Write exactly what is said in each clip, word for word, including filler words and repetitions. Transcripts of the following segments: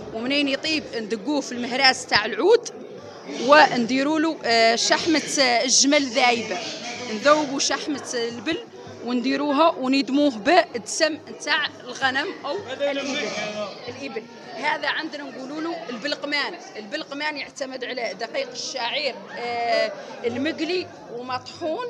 ومنين يطيب ندقوه في المهراس تاع العود ونديروا له شحمة الجمل ذايبة، نذوبوا شحمة البل ونديروها وندموه بالدسم نتاع الغنم او الابل. الابل هذا عندنا نقولوا له البلقمان. البلقمان يعتمد على دقيق الشعير آه المقلي ومطحون،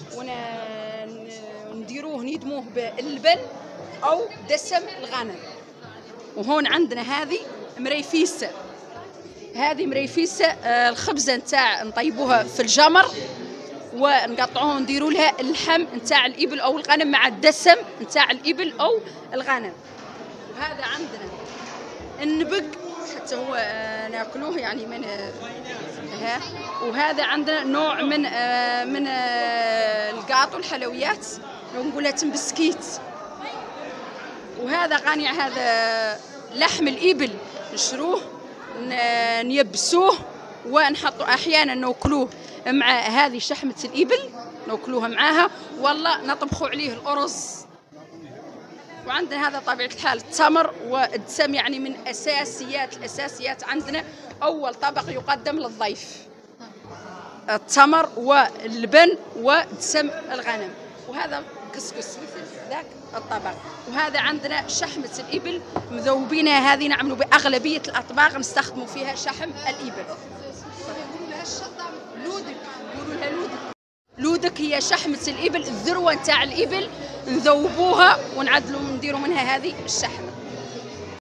ونديروه ندموه باللبن او دسم الغنم. وهون عندنا هذه مريفيسه. هذه مريفيسه آه الخبزه نتاع نطيبوها في الجمر ونقطعوها ونديروا لها اللحم نتاع الإبل أو الغنم مع الدسم نتاع الإبل أو الغنم. وهذا عندنا النبق حتى هو آه ناكلوه يعني من آه ها. وهذا عندنا نوع من آه من آه القاط والحلويات نقولها تنبسكيت. وهذا غاني هذا لحم الإبل نشروه نيبسوه ونحطوا أحيانا ناكلوه مع هذه شحمة الإبل ناكلوها معاها، والله نطبخوا عليه الأرز. وعندنا هذا طبيعة الحال التمر والدسم، يعني من أساسيات الأساسيات عندنا. أول طبق يقدم للضيف التمر واللبن ودسم الغنم، وهذا كسكس مثل ذاك الطبق. وهذا عندنا شحمة الإبل مذوبينها، هذه نعملوا بأغلبية الأطباق نستخدموا فيها شحم الإبل. لودك يقولوا لها لودك. لودك هي شحمة الإبل، الذروة نتاع الإبل نذوبوها ونعدلوا نديروا منها هذه الشحمة.